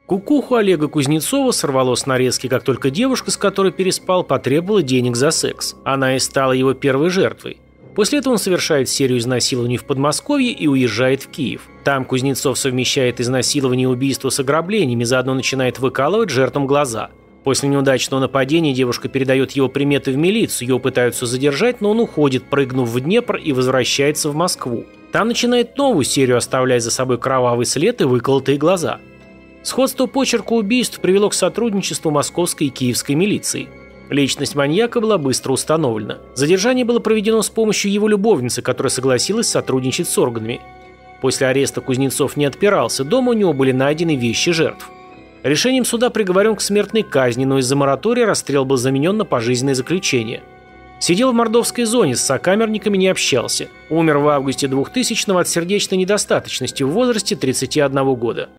Кукуху Олега Кузнецова сорвало с нарезки, как только девушка, с которой переспал, потребовала денег за секс. Она и стала его первой жертвой. После этого он совершает серию изнасилований в Подмосковье и уезжает в Киев. Там Кузнецов совмещает изнасилование и убийство с ограблениями, заодно начинает выкалывать жертвам глаза. После неудачного нападения девушка передает его приметы в милицию, его пытаются задержать, но он уходит, прыгнув в Днепр, и возвращается в Москву. Там начинает новую серию, оставляя за собой кровавый след и выколотые глаза. Сходство почерка убийств привело к сотрудничеству московской и киевской милиции. Личность маньяка была быстро установлена. Задержание было проведено с помощью его любовницы, которая согласилась сотрудничать с органами. После ареста Кузнецов не отпирался, дома у него были найдены вещи жертв. Решением суда приговорен к смертной казни, но из-за моратория расстрел был заменен на пожизненное заключение. Сидел в мордовской зоне, с сокамерниками не общался. Умер в августе 2000-го от сердечной недостаточности в возрасте 31 года.